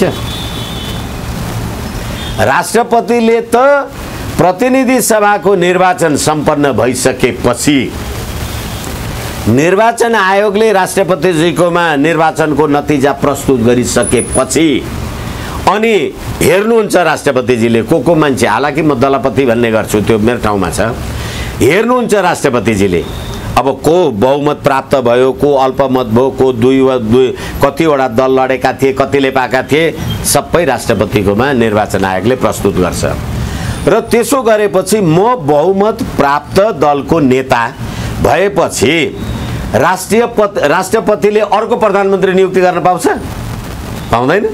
राष्ट्रपतिले त प्रतिनिधि सभाको निर्वाचन सम्पन्न भइसकेपछि निर्वाचन आयोगले राष्ट्रपतिजीकोमा निर्वाचनको नतिजा प्रस्तुत गरिसकेपछि अनि हेर्नुहुन्छ राष्ट्रपतिजीले को को मान्छे, हालाकि म दलपति भन्ने गर्छु, त्यो मेरो ठाउँमा छ, हेर्नुहुन्छ राष्ट्रपतिजीले अब को बहुमत प्राप्त भयो, को अल्पमत भयो, को दुई वा दुई कतिवटा दल लडेका थिए, कतिले पाएका थिए, सबै राष्ट्रपतिकोमा निर्वाचन आयोगले प्रस्तुत गर्छ। र त्यसो गरेपछि म बहुमत प्राप्त दलको नेता भएपछि राष्ट्रिय राष्ट्रपतिले अर्को प्रधानमन्त्री नियुक्ति गर्न पाउँछ? पाउँदैन।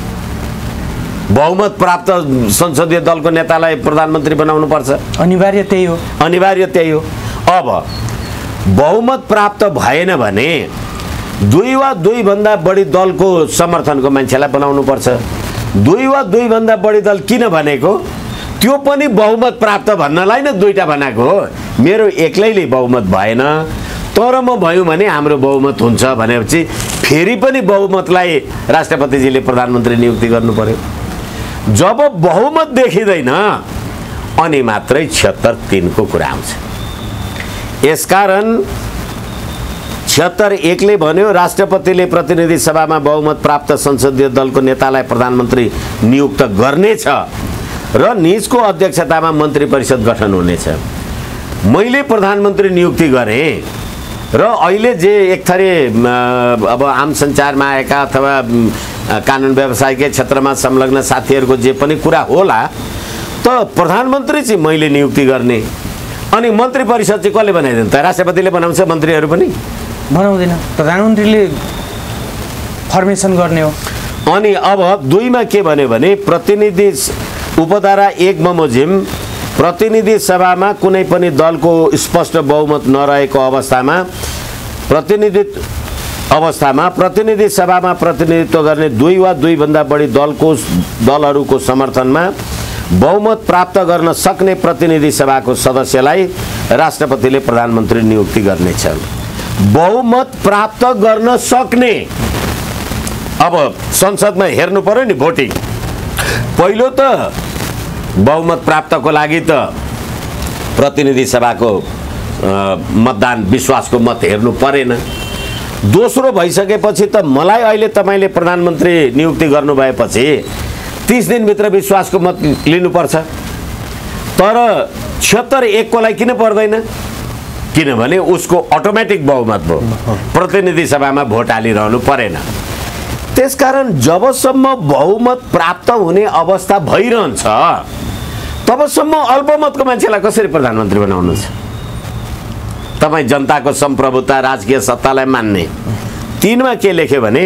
बहुमत प्राप्त संसदीय दलको नेतालाई प्रधानमन्त्री बनाउनु पर्छ, अनिवार्य त्यही हो। अनिवार्य त्यही हो। अब बहुमत प्राप्त भएन भने दुई वा दुई भन्दा बढी दलको समर्थनको मान्छेलाई बनाउनु पर्छ। दुई वा दुई भन्दा बढी दल किन भनेको? त्यो पनि बहुमत प्राप्त भन्नलाई नै दुईटा बनाएको हो। मेरो एक्लैले बहुमत भएन, तर म भयौँ भने हाम्रो बहुमत हुन्छ भनेपछि फेरि पनि बहुमतलाई राष्ट्रपतिजीले प्रधानमन्त्री नियुक्ति गर्नु पर्यो। जब बहुमत देखिँदैन अनि मात्रै छिहत्तर तिनको कुरा आउँछ। यसकारण छिहत्तर एकले भन्यो राष्ट्रपतिले प्रतिनिधि सभामा बहुमत प्राप्त संसदीय दलको नेतालाई प्रधानमन्त्री नियुक्त गर्नेछ र निजको अध्यक्षतामा मन्त्री परिषद गठन हुनेछ। मैले प्रधानमन्त्री नियुक्ति गरेँ र अहिले जे एक थरी अब आम सञ्चारमा आएका अथवा कानुन व्यवसायकै क्षेत्रमा संलग्न साथीहरूको जे पनि कुरा होला त प्रधानमन्त्री चाहिँ मैले नियुक्ति गर्ने, अनि मन्त्री परिषद चाहिँ कसले बनाइदिन्छ त? राष्ट्रपतिले बनाउँछ, मन्त्रीहरू पनि बनाउँदैन, प्रधानमन्त्रीले फर्मेसन गर्ने हो। अनि अब दुईमा के भन्यो भने प्रतिनिधि उपधारा एक बमोजिम प्रतिनिधि सभामा कुनै पनि दलको स्पष्ट बहुमत नरहेको अवस्थामा प्रतिनिधि अवस्थामा प्रतिनिधि सभामा प्रतिनिधित्व गर्ने दुई वा दुई भन्दा बढी दलको दलहरूको समर्थनमा बहुमत प्राप्त गर्न सक्ने प्रतिनिधि सभाको सदस्यलाई राष्ट्रपतिले प्रधानमन्त्री नियुक्ति गर्नेछन्। बहुमत प्राप्त गर्न सक्ने, अब संसदमा हेर्नु पर्यो नि भोटिङ। पहिलो त बहुमत प्राप्तको लागि त प्रतिनिधि सभाको मतदान विश्वासको मत हेर्नु परेन। दोस्रो भइसकेपछि त मलाई अहिले तपाईँले प्रधानमन्त्री नियुक्ति गर्नु भएपछि तीस दिनभित्र विश्वासको मत लिनुपर्छ। तर छिहत्तर एकको लागि किन पर्दैन? किनभने उसको अटोमेटिक बहुमत भयो, प्रतिनिधि सभामा भोट हालिरहनु परेन। त्यसकारण जबसम्म बहुमत प्राप्त हुने अवस्था भइरहन्छ तबसम्म अल्पमतको मान्छेलाई कसरी प्रधानमन्त्री बनाउनुहुन्छ? तपाईँ जनताको सम्प्रभुता, राजकीय सत्तालाई मान्ने। तीनमा के लेख्यो भने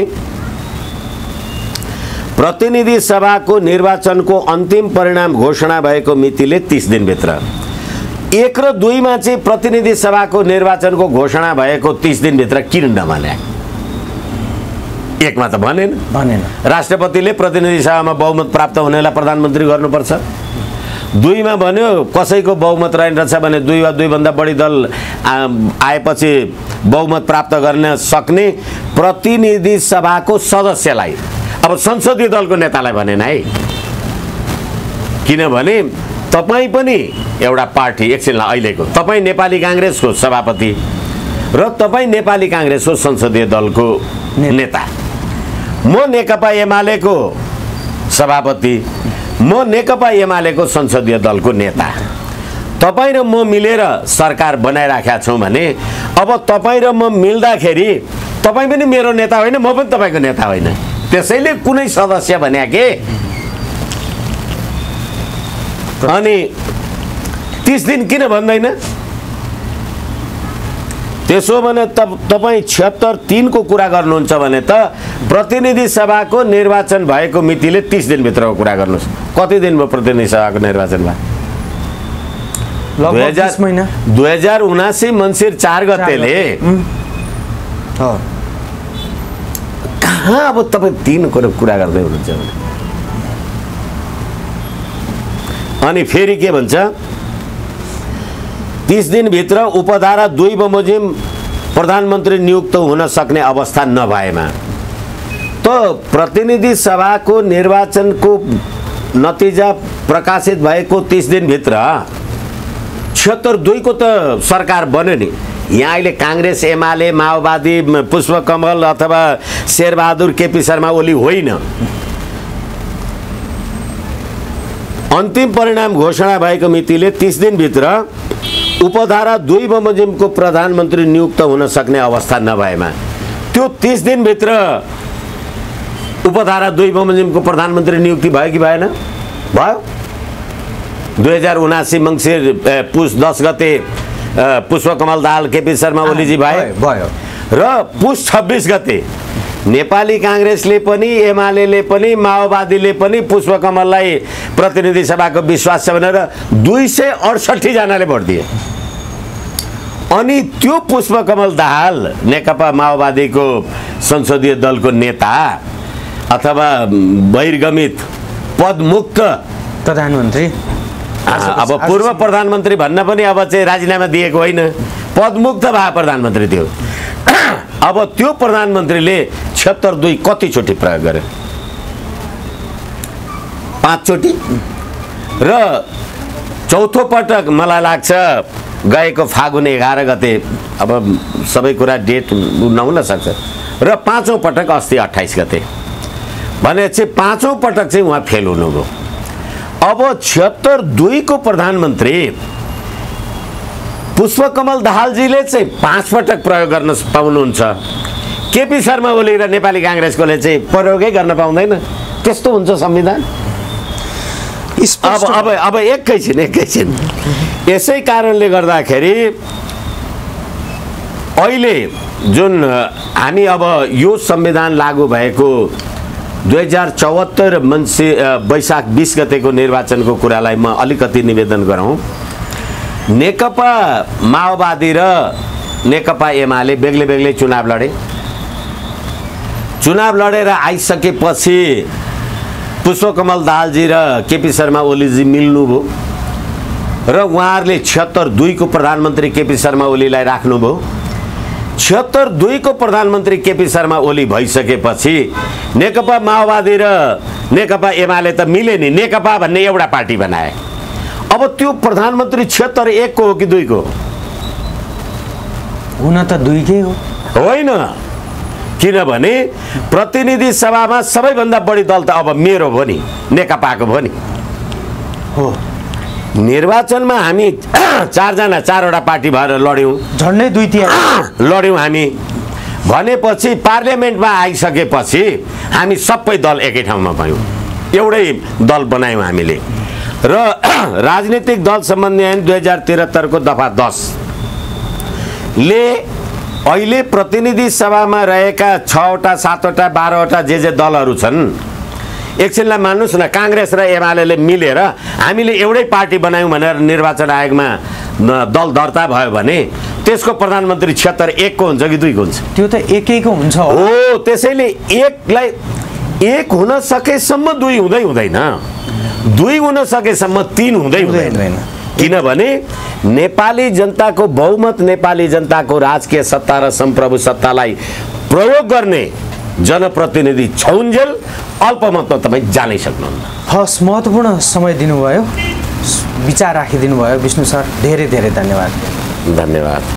प्रतिनिधि सभाको निर्वाचनको अन्तिम परिणाम घोषणा भएको मितिले तीस दिनभित्र। एक र दुईमा चाहिँ प्रतिनिधि सभाको निर्वाचनको घोषणा भएको तीस दिनभित्र किन नभने? एकमा त भनेन भनेन राष्ट्रपतिले प्रतिनिधि सभामा बहुमत प्राप्त हुनेलाई प्रधानमन्त्री गर्नुपर्छ। दुईमा भन्यो कसैको बहुमत रहेनछ भने दुई वा दुईभन्दा बढी दल आएपछि बहुमत प्राप्त गर्न सक्ने प्रतिनिधि सभाको सदस्यलाई, अब संसदीय दलको नेतालाई भनेन है। किनभने तपाईँ पनि एउटा पार्टी, एकछिनलाई अहिलेको तपाईँ नेपाली काङ्ग्रेसको सभापति र तपाईँ नेपाली काङ्ग्रेसको संसदीय दलको नेता, म नेकपा एमालेको सभापति, म नेकपा एमालेको संसदीय दलको नेता। तपाईँ र म मिलेर सरकार बनाइराखेका छौँ भने अब तपाईँ र म मिल्दाखेरि तपाईँ पनि मेरो नेता होइन, म पनि तपाईँको नेता होइन। त्यसैले कुनै सदस्य भन्या के अनि तीस दिन किन भन्दैन? त्यसो भने त तपाईँ छिहत्तर तिनको कुरा गर्नुहुन्छ भने त प्रतिनिधि सभाको निर्वाचन भएको मितिले तीस दिनभित्रको कुरा गर्नुहोस्। कति दिन भयो प्रतिनिधि सभाको निर्वाचन भयो? दुई हजार महिना दुई हजार उनासी मङ्सिर चार गतेले। कहाँ अब तपाईँ तिनको कुरा गर्दै हुनुहुन्छ भने? अनि फेरि के भन्छ? तीस दिनभित्र उपधारा दुई बमोजिम प्रधानमन्त्री नियुक्त हुन सक्ने अवस्था नभएमा त प्रतिनिधि सभाको निर्वाचनको नतिजा प्रकाशित भएको तीस दिनभित्र छिहत्तर दुईको त सरकार बन्यो नि। यहाँ अहिले काङ्ग्रेस, एमाले, माओवादी, पुष्पकमल अथवा शेरबहादुर, केपी शर्मा ओली होइन। अन्तिम परिणाम घोषणा भएको मितिले तीस दिनभित्र उपधारा दुई बमोजिमको प्रधानमन्त्री नियुक्त हुन सक्ने अवस्था नभएमा त्यो तीस दिनभित्र उपधारा दुई बमोजिमको प्रधानमन्त्री नियुक्ति भयो कि भएन? भयो। दुई हजार उनासी मङ्सिर पुस दस गते पुष्पकमल दाहाल, केपी शर्मा ओलीजी भए भयो र पुस छब्बिस गते नेपाली काङ्ग्रेसले पनि, एमाले पनि, माओवादीले पनि पुष्पकमललाई प्रतिनिधि सभाको विश्वास छ भनेर दुई सय अडसठी जनाले भोट दिए। अनि त्यो पुष्पकमल दाहाल नेकपा माओवादीको संसदीय दलको नेता अथवा बहिर्गमित पदमुक्त प्रधानमन्त्री, अब पूर्व प्रधानमन्त्री भन्न पनि अब चाहिँ राजीनामा दिएको होइन, पदमुक्त भए प्रधानमन्त्री थियो। अब त्यो प्रधानमन्त्रीले छिहत्तर दुई कतिचोटि प्रयोग गरे? पाँचचोटि। र चौथो पटक मलाई लाग्छ गएको फागुन एघार गते, अब सबै कुरा डेट नहुन सक्छ, र पाँचौँ पटक अस्ति अट्ठाइस गते भने चाहिँ पाँचौँ पटक चाहिँ उहाँ फेल हुनुभयो। अब छिहत्तर दुईको प्रधानमन्त्री पुष्पकमल दाहालजीले चाहिँ पाँच पटक प्रयोग गर्न पाउनुहुन्छ, केपी शर्मा ओली र नेपाली काङ्ग्रेसकोले चाहिँ प्रयोगै गर्न पाउँदैन। त्यस्तो हुन्छ संविधान। अब अब अब एकैछिन एकैछिन यसै कारणले गर्दाखेरि अहिले जुन हामी अब यो संविधान लागू भएको दुई हजार चौहत्तर मङ्सिर वैशाख बिस गतेको निर्वाचनको कुरालाई म अलिकति निवेदन गरौँ। नेकपा माओवादी र नेकपा एमाले बेग्लै बेग्लै चुनाव लडे। चुनाव लडेर आइसकेपछि पुष्पकमल दाहालजी र केपी शर्मा ओलीजी मिल्नुभयो र उहाँहरूले छिहत्तर दुईको प्रधानमन्त्री केपी शर्मा ओलीलाई राख्नुभयो। छिहत्तर दुईको प्रधानमन्त्री केपी शर्मा ओली भइसकेपछि नेकपा माओवादी र नेकपा एमाले त मिले नि, नेकपा भन्ने एउटा पार्टी बनाए। अब त्यो प्रधानमन्त्री छिहत्तर एकको हो कि दुईको? हुन त दुईकै हो। होइन, किनभने प्रतिनिधि सभामा सबैभन्दा बढी दल त अब मेरो भयो नि, नेकपाको भयो नि। हो, निर्वाचनमा हामी चारजना चारवटा पार्टी भएर लड्यौँ, झन्डै दुई तिहाई लड्यौँ हामी भनेपछि पार्लियामेन्टमा आइसकेपछि हामी सबै दल एकै ठाउँमा भयौँ, एउटै दल बनायौँ हामीले। र राजनीतिक दल सम्बन्धी ऐन दुई हजार त्रिहत्तरको दफा दसले अहिले प्रतिनिधि सभामा रहेका छवटा सातवटा बाह्रवटा जे जे दलहरू छन्, एकछिनलाई मान्नुहोस् न, काङ्ग्रेस र एमाले मिलेर हामीले एउटै पार्टी बनायौँ भनेर निर्वाचन आयोगमा दल दर्ता भयो भने त्यसको प्रधानमन्त्री छिहत्तर एकको हुन्छ कि दुईको हुन्छ? त्यो त एकैको हुन्छ हो। त्यसैले एकलाई एक हुन सकेसम्म दुई हुँदै हुँदैन, दुई हुन सकेसम्म तीन हुँदै हुँदैन। किनभने नेपाली जनताको बहुमत, नेपाली जनताको राजकीय सत्ता र सम्प्रभु सत्तालाई प्रयोग गर्ने जनप्रतिनिधि छौन्जेल अल्पमतमा तपाईँ जानै सक्नुहुन्न। हस्, महत्त्वपूर्ण समय दिनुभयो, विचार राखिदिनु भयो विष्णु सर, धेरै धेरै धन्यवाद। धन्यवाद।